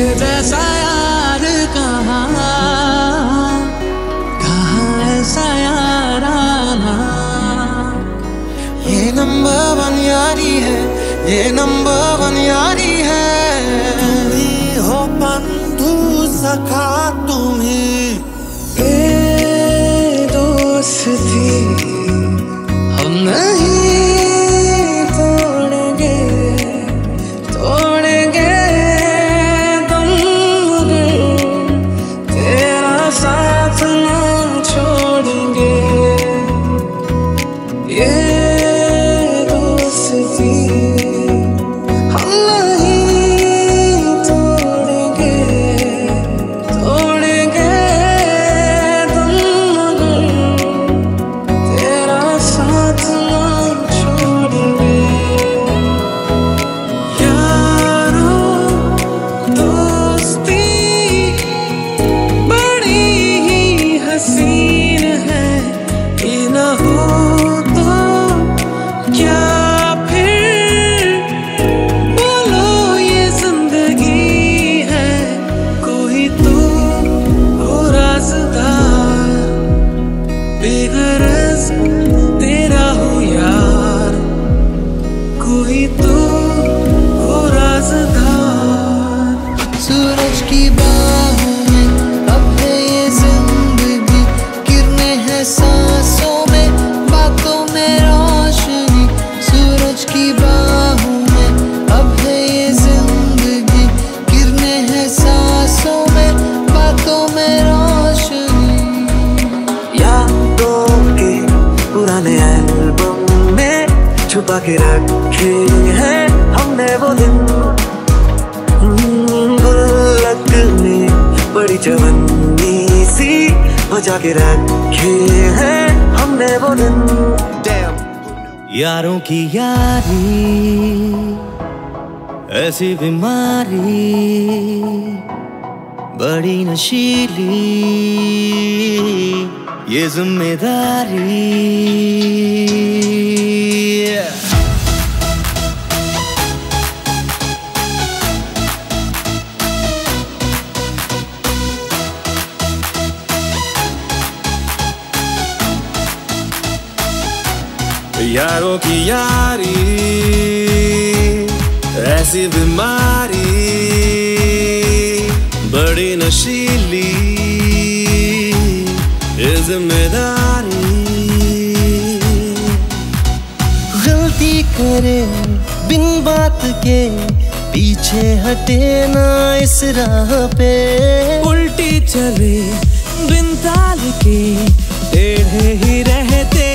जैसा यार कहाँ ऐसा यार आना। ये नंबर वन यारी है, ये नंबर वन यारी है। तुम्ही हो बंधु सखा तुम्ही, ये दोस्ती हम नहीं तोड़ेंगे तुम मगर तेरा साथ ना छोड़ेंगे। ये दोस्ती हम नहीं तोड़ेंगे तुम मगर तेरा साथ ना छोड़ेंगे। यारो दोस्ती बड़ी ही हसीन है, ये न हो तो क्या फिर बोलो ये जिंदगी है। कोई तो हो राज़दार, बेगरज तेरा हो यार, कोई तो हो राज़दार। सूरज की बाहों में अब है ये जिंदगी, किरणें हैं सांसों में, बातों में रोशनी। सूरज की बाहों में अब है ये जिंदगी, किरणें हैं सांसों में, बातों में रोशनी। यादों के पुराने एल्बम में छुपा के रखे हैं हमने वो दिन। गुल्लक में बड़ी चवन्नी सी बचा के रखे हैं हमने वो दिन। यारों की यारी ऐसी बीमारी, बड़ी नशीली ये जिम्मेदारी। यारों की यारी ऐसी बीमारी, बड़ी नशीली ये जिम्मेदारी। गलती करे बिन बात के, पीछे हटे ना इस राह पे। उल्टी चले बिन ताल के, टेढ़े ही रहते